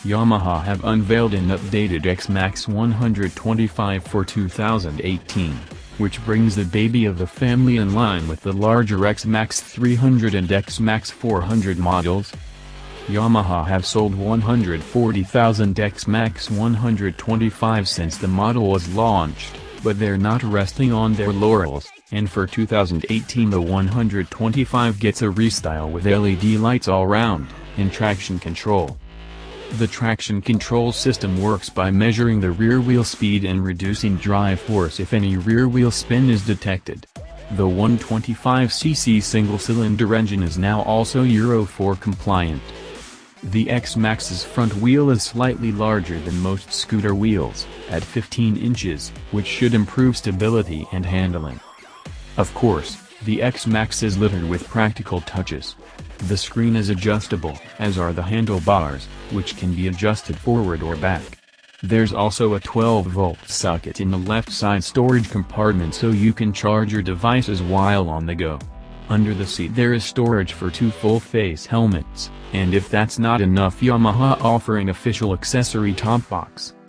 Yamaha have unveiled an updated X-Max 125 for 2018, which brings the baby of the family in line with the larger X-Max 300 and X-Max 400 models. Yamaha have sold 140,000 X-Max 125 since the model was launched, but they're not resting on their laurels, and for 2018 the 125 gets a restyle with LED lights all round, and traction control. The traction control system works by measuring the rear wheel speed and reducing drive force if any rear wheel spin is detected. The 125cc single-cylinder engine is now also Euro 4 compliant. The X-Max's front wheel is slightly larger than most scooter wheels, at 15 inches, which should improve stability and handling. Of course, the X-Max is littered with practical touches. The screen is adjustable, as are the handlebars, which can be adjusted forward or back. There's also a 12-volt socket in the left side storage compartment so you can charge your devices while on the go. Under the seat there is storage for 2 full-face helmets, and if that's not enough, Yamaha offer an official accessory top box.